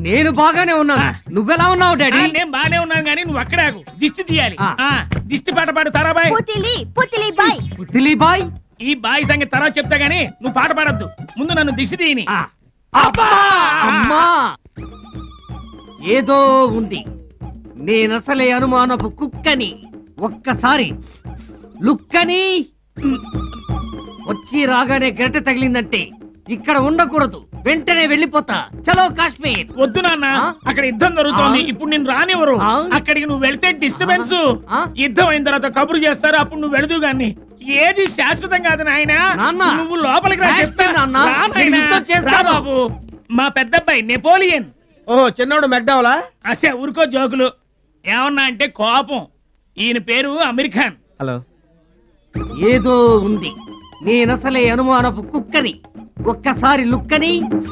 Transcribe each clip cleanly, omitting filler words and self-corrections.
నేను బాగానే ఉన్నాను. నువ్వెలా ఉన్నావు డాడీ? నేను బాగానే ఉన్నాను కానీ నువ్వు అక్కడే ఆగు. దిష్టి తీయాలి. దిష్టి పాట పాడు తారాబాయ్. పుతిలి బాయ్. ఈ బాయ్ సంగతి తర్వాత చెప్తా గానీ నువ్వు పాట పాడద్దు. ముందు నన్ను దిష్టి తీయని. అమ్మా ఏదో ఉంది. నేనసలే అనుమానపు కుక్కని. ఒక్కసారి లుక్కని. వచ్చి రాగానే గరిటె తగిలిందంటే ఇక్కడ ఉండకూడదు. వెంటనే వెళ్ళిపోతా. చలో కాశ్మీర్. వద్దు నాన్న, అక్కడ యుద్ధం జరుగుతోంది. ఇప్పుడు నేను రానివ్వరు. అక్కడికి నువ్వు వెళ్తే డిస్టర్బెన్స్. యుద్ధం అయిన తర్వాత కబురు చేస్తారు. అప్పుడు నువ్వు వెళదు గాని. ఏది శాశ్వతం కాదు నాయన. నువ్వు లోపలికి రా చెప్తా బాబు. మా పెద్దబ్బాయి నెపోలియన్. ఓహో, చిన్నోడు మెక్డవలా? అసే ఊరుకో జోకులు. ఏమన్నా అంటే కోపం. ఈయన పేరు అమీర్ ఖాన్. హలో. ఏదో ఉంది. నేనసలే అనుమానపు కుక్కని. ఒక్కసారి లుక్కని.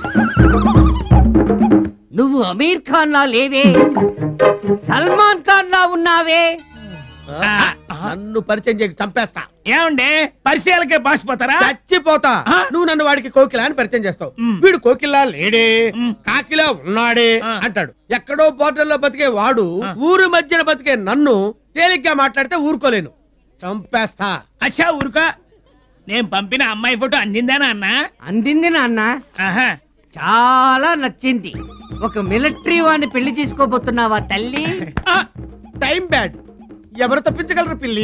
నువ్వు అమీర్ ఖాన్ లా లేవే, సల్మాన్ ఖాన్ లా ఉన్నావే. నన్ను పరిచయం చేయక చంపేస్తా. ఏమండే పరిచయాలకే బాసిపోతారా? చచ్చిపోతా. నువ్వు నన్ను వాడికి కోకిలా అని పరిచయం చేస్తావు. వీడు కోకిలా లేడే, కాకిలా ఉన్నాడే అంటాడు. ఎక్కడో పోర్టల్లో బతికే వాడు ఊరు మధ్యన బతికే నన్ను తేలిగ్గా మాట్లాడితే ఊరుకోలేను. చంపేస్తా. అచ్చా ఊరుకో. నేను పంపిన అమ్మాయి ఫోటో అందిందేనా అన్న? అందింది నాన్న. చాలా నచ్చింది. ఒక మిలిటరీ వాడిని పెళ్లి చేసుకోబోతున్నావా తల్లి? Time bad. ఎవరు తప్పించగలరు పిల్లి?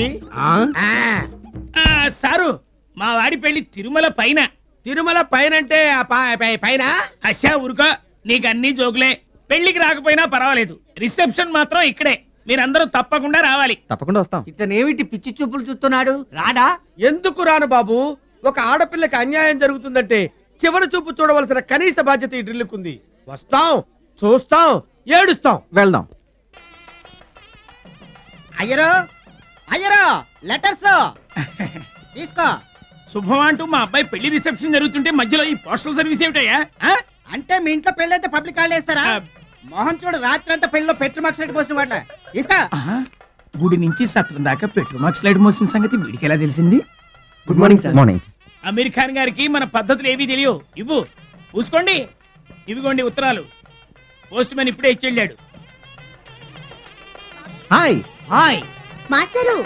సారు, మా వాడి పెళ్లి తిరుమల పైన. తిరుమల పైన అంటే పైన? అచ్చా ఊరుకో. నీకు అన్ని జోకులే. పెళ్లికి రాకపోయినా పర్వాలేదు. రిసెప్షన్ మాత్రం ఇక్కడే. మీరందరూ తప్పకుండా రావాలి. తప్పకుండా వస్తాం. ఇతనేమిటి పిచ్చి చూపులు చూస్తున్నాడు? రాడా? ఎందుకు రాను బాబు? ఒక ఆడపిల్లకి అన్యాయం జరుగుతుందంటే చివరి చూపు చూడవలసిన కనీస బాధ్యత ఈ డ్రిల్లుకుంది. వస్తాం, చూస్తాం, ఏడుస్తాం. వెళ్దాం. అయ్యరో అయ్యరో, లెటర్స్ తీసుకో. శుభం అంటూ మా అబ్బాయి పెళ్లి రిసెప్షన్ జరుగుతుంటే మధ్యలో ఈ పోస్టల్ సర్వీస్ ఏమిటయ్యా? అంటే మీ ఇంట్లో పెళ్లి అయితే పబ్లిక్ హాలిడే ఇస్తారా? మోహన్ చూడు, రాత్రి అంతా పెళ్లిలో పెట్రోల్ మార్క్స్ లైట్ పోసిన వాట్ల. తీసుకో. గుడి నుంచి సత్రం దాకా పెట్రోల్ మార్క్స్ లైట్ మోసిన సంగతి వీడికి ఎలా తెలిసింది? Good morning sir. Morning. Aamir Khan గారికి మన పద్ధతులు ఏవీ తెలియవు. ఇవ్వు, పూసుకోండి. ఇవిగోండి ఉత్తరాలు. పోస్ట్ మ్యాన్ ఇప్పుడే ఇచ్చెళ్ళాడు. హాయ్. Hi master.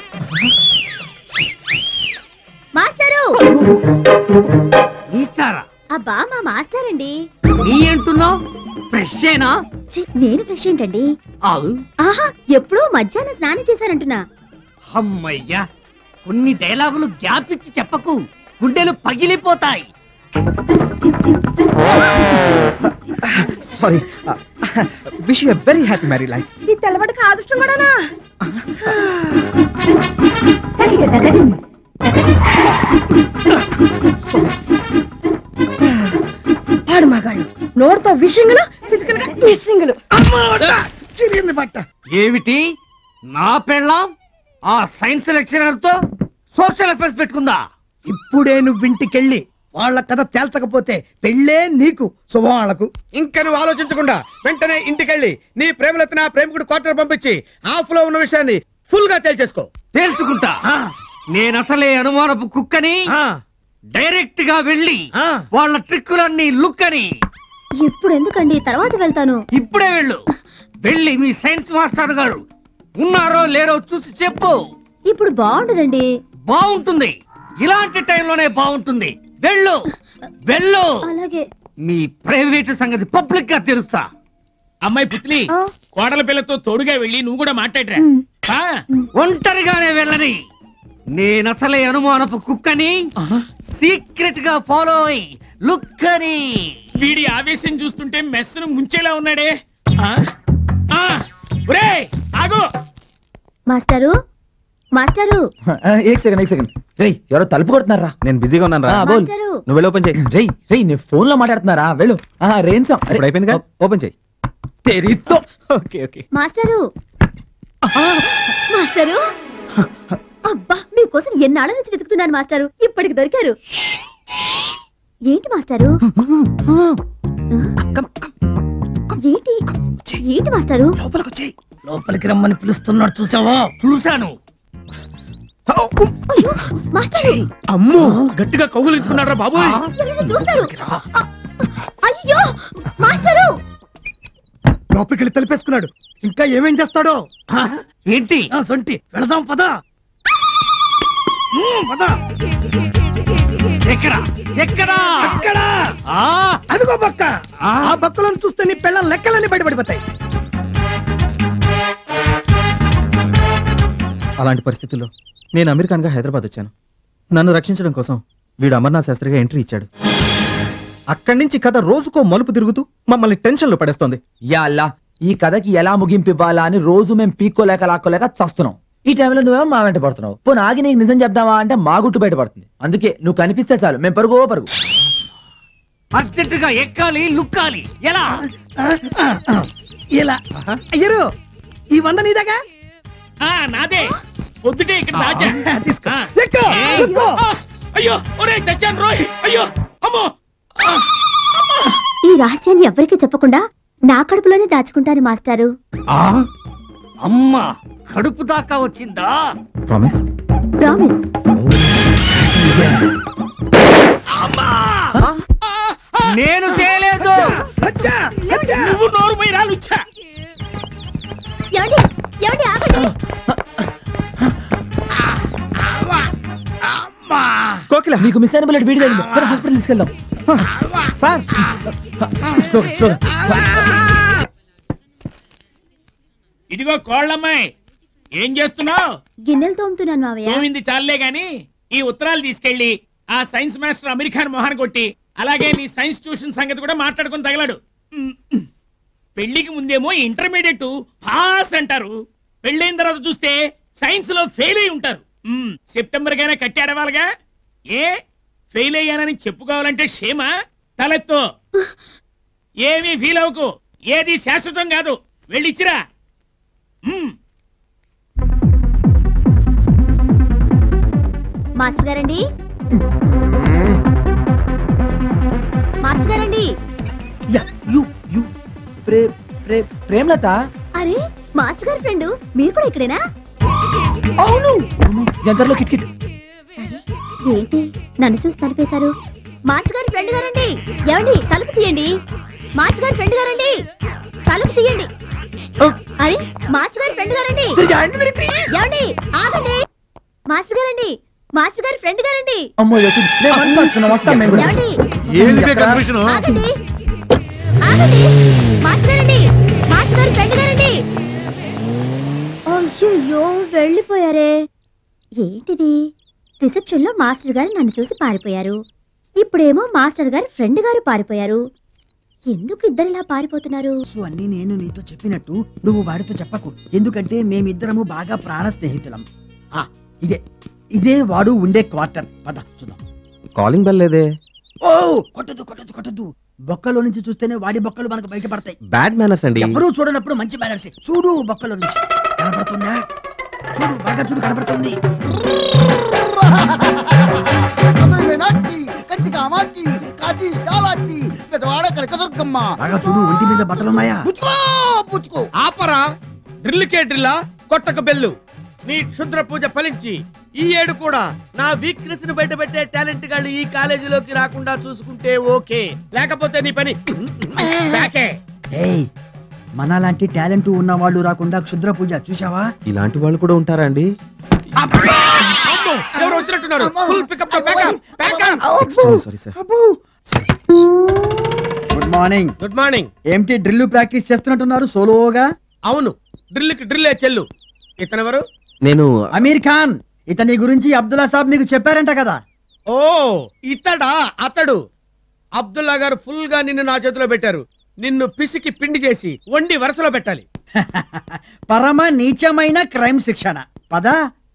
మాస్టరు. ఇస్తారా? అబ్బా మా మాస్టర్ అండి. నీ అంటున్నావు? ఫ్రెషేనా? నేను ఫ్రెష్ ఏంటండి? ఆహా, ఎప్పుడూ మధ్యాహ్నం స్నానం చేశారంటున్నా. అమ్మయ్యా, కొన్ని డైలాగులు గ్యాప్ ఇచ్చి చెప్పకు. గుండెలు పగిలిపోతాయి. Sorry. Wish you a very happy married life. ఈ తెల్లబడి కాదుష్టం కూడానా? పాడు మగాళ్ళు నోటితో విషయంలో ఫిజికల్ గా మిస్సింగ్లు. చిరిగింది బట్ట. ఏమిటి? నా పెళ్ళాం ఆ సైన్స్ లెక్చరర్ తో సోషల్ అఫేర్స్ పెట్టుకుందా? ఇప్పుడే నువ్వు ఇంటికెళ్ళి వాళ్ళ కథ తేల్చకపోతే పెళ్ళే నీకు, శుభం వాళ్ళకు. ఇంకా నువ్వు ఆలోచించకుండా వెంటనే ఇంటికెళ్ళి నీ ప్రేమలతో నా ప్రేమికుడు క్వార్టర్ పంపించి ఆఫ్ లో ఉన్న విషయాన్ని ఫుల్ గా తేల్చేసుకో. తేల్చుకుంటా. నేనసలే అనుమానపు కుక్కని. డైరెక్ట్ గా వెళ్ళి వాళ్ళ ట్రిక్కులన్నీ లుక్కని. ఇప్పుడు ఎందుకండి, తర్వాత వెళ్తాను. ఇప్పుడే వెళ్ళు. వెళ్ళి మీ సైన్స్ మాస్టర్ గారు ఉన్నారో లేరో చూసి చెప్పు. ఇప్పుడు బాగుండదండి. బాగుంటుంది. ఇలాంటి టైంలోనే బాగుంటుంది. వెళ్ళు వెళ్ళు. అలాగే. మీ ప్రైవేట్ సంగతి పబ్లిక్ గా తెలుస్తా. అమ్మాయి పుత్లి, కోడల పిల్లతో తోడుగా వెళ్ళి నువ్వు కూడా మాట్లాడరా. ఒంటరిగానే వెళ్ళని. నేనసలే అనుమానపు కుక్కని. సీక్రెట్ గా ఫాలో అయి లుక్కని. వీడి ఆవేశం చూస్తుంటే మెస్సును ముంచేలా ఉన్నాడే. ఆగు. Master, master. ఏక్ సెకండ్. రేయ్, ఎవరో తలుపు కొడుతున్నారా? నేను బిజీగా ఉన్నాను రా. నువ్వు వెళ్ళి ఓపెన్ చేయి. రేయ్ నేను ఫోన్ లో మాట్లాడుతున్నారా? వెళ్ళు. రేంసం అయిపోయింది. ఓపెన్ చేయి. తెరితో. ఓకే. Master, master. అబ్బా, మీకోసం ఎన్నాళ్ళ నుంచి వెతుకుతున్నాను మాస్టరు. ఇప్పటికి దొరికారు. ఏంటి మాస్టరు? ఏంటి మాస్టరు? లోపలికి రమ్మని పిలుస్తున్నాడు, చూసావా? చూశాను. అమ్మో, గట్టిగా కౌగులించుకున్నాడు రా బాబు. చూస్తారు. అయ్యో మాస్టరు. లోపలికి వెళ్ళి తలిపేసుకున్నాడు. ఇంకా ఏమేం చేస్తాడో. ఏంటి? సొంటి వెళదాం పద. పద. ఎక్కడా ఎక్కడా అక్కడా అదిగో బక్క. ఆ బక్కలను చూస్తే నీ పిల్లల లెక్కలన్నీ బయటపడిపోతాయి. అలాంటి పరిస్థితుల్లో నేను అమెరికన్గా హైదరాబాద్ వచ్చాను. నన్ను రక్షించడం కోసం వీడు అమర్నాథ్ శాస్త్రిగా ఎంట్రీ ఇచ్చాడు. అక్కడి నుంచి కథ రోజుకో మలుపు తిరుగుతూ మమ్మల్ని టెన్షన్లో పడేస్తోంది. యా అల్లా, ఈ కథకి ఎలా ముగింపు ఇవ్వాలా అని రోజు మేము పీక్కోలేక లాక్కోలేక చస్తున్నాం. ఈ టైంలో నువ్వేమో మా వెంట పడుతున్నావు. పోనీ ఆగి నీకు నిజం చెప్దామా అంటే మా గుట్టు బయట పడుతుంది. అందుకే నువ్వు కనిపిస్తే చాలు మేము పరుగు పరుగు. అర్జెంటుగా ఎక్కాలి, లుక్కాలి. ఎలా? ఇలా అయ్యరు ఈ 100 నీదేగా? నాదే. పొద్దుటే ఇక్కడ దాచా. తీసుకో. అయ్యో ఒరే చచ్చాను రోయ్. అయ్యో అమ్మో. ఈ రహస్యాన్ని ఎవరికీ చెప్పకుండా నా కడుపులోనే దాచుకుంటాను మాస్టారు. అమ్మా కడుపు దాకా వచ్చిందా? ప్రామిస్? ప్రామిస్. నేను చేయలేదు. నువ్వు నోరు పోయి రాలుచ్చా. ఏమండి ఆగండి. కోకిల నీకు మిస్ అయిన బుల్లెట్ వీడి తగిలింది. హాస్పిటల్ తీసుకెళ్దాం. సార్ ఇదిగో కోళ్ళమ్మాయి, ఏం చేస్తున్నావు? గిన్నెలు తోముతున్నాను మావయ్య. తోమింది చాలే గాని ఈ ఉత్తరాలు తీసుకెళ్లి ఆ సైన్స్ మాస్టర్ అమెరికాన్ మొహాన్ కొట్టి, అలాగే నీ సైన్స్ ట్యూషన్ సంగతి కూడా మాట్లాడుకుని తగలడు. పెళ్లికి ముందేమో ఇంటర్మీడియట్ పాస్ అంటారు, పెళ్ళైన తర్వాత చూస్తే సైన్స్ లో ఫెయిల్ అయి ఉంటారు. సెప్టెంబర్ కైనా కట్టాడవాలిగా. ఏ ఫెయిల్ అయ్యానని చెప్పుకోవాలంటే క్షేమ? తలెత్తో. ఏమీ ఫీల్ అవ్వకు, ఏది శాశ్వతం కాదు. వెళ్ళిచ్చిరా. మాస్టర్ గారండి, మాస్టర్ గారండి. ప్రేమలత. అరే మాస్టర్ గారి ఫ్రెండ్, మీరు కూడా ఇక్కడేనా? అవును. జంకర్లో కిట్కిట్. ఏంటి నన్ను చూసి తలుపేశారు? మాస్టర్ గారి ఫ్రెండ్ గారండి, ఏమండి తలుపు తీయండి. మాస్టర్ గారి ఫ్రెండ్ గారండి, తలుపు తీయండి. అరే మాస్టర్ గారి ఫ్రెండ్ గారండి, ఏమండి ఆగండి. మాస్టర్ గారండి, మాస్టర్ గారి ఫ్రెండ్ గారండి. అమ్మో ఏమండి ఆగండి, ఆగండి. మాస్టర్ గారండి, మాస్టర్ గారి ఫ్రెండ్ గారండి. అయ్యో వెళ్ళిపోయారే. ఏంటిది? రిసెప్షన్ లో మాస్టర్ గారు నన్ను చూసి పారిపోయారు, ఇప్పుడేమో మాస్టర్ గారి ఫ్రెండ్ గారు పారిపోయారు. ఎందుకు ఇద్దరిలా పారిపోతున్నారు? అన్ని నేను నీతో చెప్పినట్టు నువ్వు వాడితో చెప్పకు, ఎందుకంటే మేమిద్దరము బాగా ప్రాణ స్నేహితులం. ఇదే వాడు ఉండే క్వార్టర్. పద చూద్దాం. కాలింగ్ బెల్ లేదే. ఓ కొట్టదు కొట్టదు కొట్టదు. బొక్కలో నుంచి చూస్తేనే వాడి బొక్కలు మనకు బయటపడతాయి. బ్యాడ్ మేనర్స్ అండి. ఎవరూ చూడనప్పుడు మంచి మేనర్స్. చూడు బొక్కలో నుంచి కనపడుతుందా? చూడు బాగా చూడు, కనపడుతుంది. బాగా చూడు, ఒంటి మీద బట్టలున్నాయా? ఆపరా. డ్రిల్కే డ్రిల్లా, కొట్టక బెల్లు. నీ క్షుద్ర పూజ ఫలించి ఈ ఏడు కూడా నా వీక్నెస్ ని బయట పెట్టే టాలెంట్ గాళ్ళు ఈ కాలేజీలోకి రాకుండా చూసుకుంటే ఓకే, లేకపోతే నీ పని బ్యాకే. మనలాంటి టాలెంట్ ఉన్న వాళ్ళు రాకుండా క్షుద్ర పూజ చూసావా? ఇలాంటి వాళ్ళు కూడా ఉంటారా అండి? ఎవరు వచ్చినట్టున్నారు? ఫుల్ పికప్ తో sorry sir. Good morning. Good morning. ఏంటి డ్రిల్ ప్రాక్టీస్ చేస్తున్నట్టున్నారు సోలోగా? అవును, డ్రిల్కి డ్రిల్లే చెల్లు. ఇతనెవరు? నేను అమీర్ ఖాన్. ఇతని గురించి అబ్దుల్లా సాబ్ మీకు చెప్పారంట కదా? ఓ ఇతడా? అతడు అబ్దుల్లా గారు ఫుల్ గా నిన్ను నా చేతిలో పెట్టారు. నిన్ను పిసికి పిండి చేసి వండి వరుసలో పెట్టాలి. పరమ నీచమైన క్రైమ్ శిక్షణ. పదా.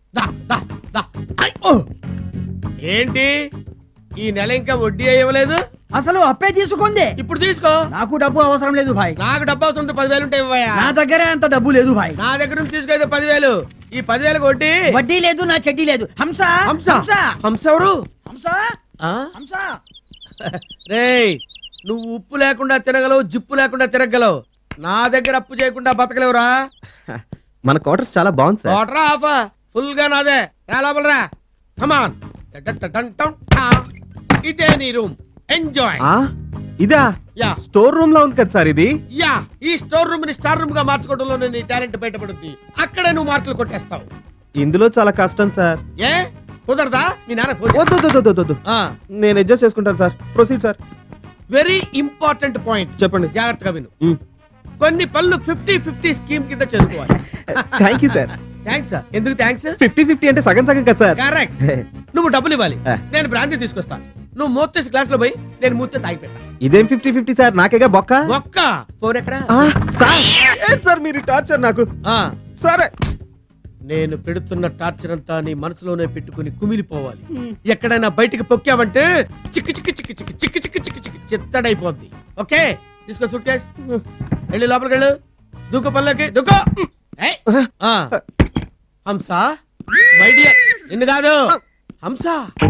ఏంటి ఈ నెల ఇంకా వడ్డీ అయ్యలేదు? అసలు అప్పే తీసుకుంది. ఇప్పుడు తీసుకో. నాకు డబ్బు అవసరం లేదు భాయ్. నాకు డబ్బు అవసరం 10,000 ఉంటాయి. నా దగ్గరే అంత డబ్బు లేదు భాయ్. నా దగ్గర నుంచి తీసుకో 10,000. ఈ 10,000 వడ్డీ. వడ్డీ లేదు, నా చెడ్డీ లేదు. హంస హంస హంస ఎవరు? హంస హంస. రేయ్, నువ్వు ఉప్పు లేకుండా తినగలవు, జిప్పు లేకుండా తిరగలవు. నా దగ్గర అప్పు చేయకుండా బతకలేవురా. మన క్వార్టర్స్ చాలా బాగుంది సార్. క్వార్టరా ఆఫా? ఫుల్ గా నాదే. రా లోపలరా. కమాన్. ఇదే నీ రూమ్. ఎంజాయ్. ఇదా యా స్టోర్ రూమ్ లో ఉంది కదా సార్ ఇది. యా ఈ స్టోర్ రూమ్ ని స్టార్ రూమ్ గా మార్చుకోవడంలో నీ టాలెంట్ బయటపడుద్ది. అక్కడే నువ్వు మార్కులు కొట్టేస్తావు. ఇందులో చాలా కష్టం సార్. ఏ కుదరదా? మీ నాన్న ఫోన్ వద్దు నేను అడ్జస్ట్ చేసుకుంటాను sir. Proceed sir. Very important point చెప్పండి. జాగ్రత్తగా విను. కొన్ని పనులు 50-50 స్కీమ్ కింద చేసుకోవాలి. Thank you sir. Thanks sir. ఎందుకు థ్యాంక్స్? 50-50 అంటే సగం సగం కదా సార్. కరెక్ట్. నువ్వు డబ్బులు ఇవ్వాలి, నేను బ్రాంతి తీసుకొస్తాను. నువ్వు మూతేసి క్లాస్ లో పోయి నేను మూతే తాగి పెట్టా. ఇదేం 50-50 సార్? నాకేగా బొక్క. ఒక్క ఫోన్ ఎక్కడ సార్ మీరు టార్చర్ నాకు. సరే నేను పెడుతున్న టార్చర్ అంతా నీ మనసులోనే పెట్టుకుని కుమిలిపోవాలి. ఎక్కడైనా బయటికి పొక్కావంటే చిక్కి చిక్కి చిక్కి చిక్కి చిక్కి చిక్కి చిక్కి చిక్కి చిత్తడైపోద్ది. ఓకే తీసుకో సూట్ కేస్. వెళ్ళి లోపలికి వెళ్ళు. దూకు పనులకి దూకో. హంస మై డియర్, నిన్ను కాదు హంస.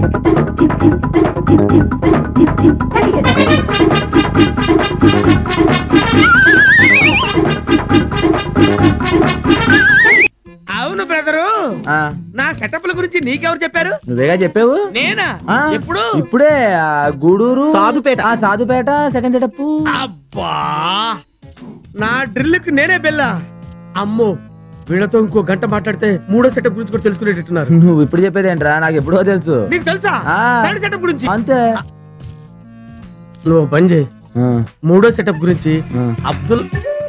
అవును బ్రదరు, నా సెటప్ల గురించి నీకెవరు చెప్పారు? నువ్వేగా చెప్పావు. నేనా? ఎప్పుడు? ఇప్పుడే గూడూరు సాధుపేట. Sadhupeta second setup. అబ్బా నా డ్రిల్కి నేనే బెల్లా. అమ్మో వీళ్ళతో ఇంకో గంట మాట్లాడితే మూడో సెటప్ గురించి కూడా తెలుసుకునేటట్టున్నారు. నువ్వు ఇప్పుడు చెప్పేదేంట్రా? నాకు ఎప్పుడో తెలుసు. నీకు తెలుసా థర్డ్ సెటప్ గురించి? అంతే. నువ్వు పని చేయి, మూడో సెటప్ గురించి అబ్దుల్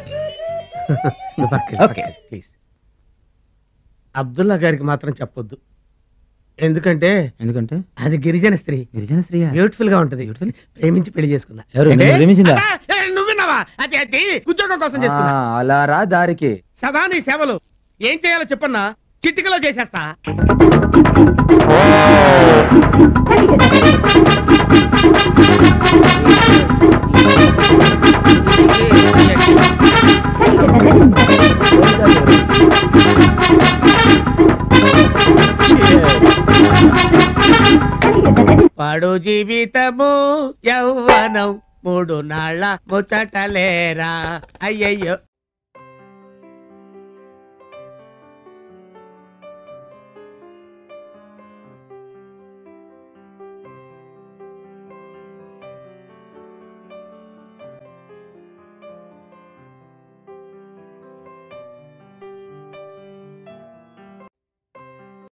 ప్లీజ్ అబ్దుల్లా గారికి మాత్రం చెప్పొద్దు. ఎందుకంటే అది గిరిజన స్త్రీ. బ్యూటిఫుల్ గా ఉంటది. ప్రేమించి పెళ్లి చేసుకున్నా. ప్రేమించిందా? నువ్వు విన్నావా? అది ఉద్యోగం కోసం చేసుకున్నా. అలా రా దారికి. సదా నీ సేవలు. ఏం చేయాలో చెప్పన్నా, చిటికలో చేసేస్తా. పడు జీవితము యౌవనం 3 నాళ్ళ ముచ్చటలేరా. అయ్యయ్యో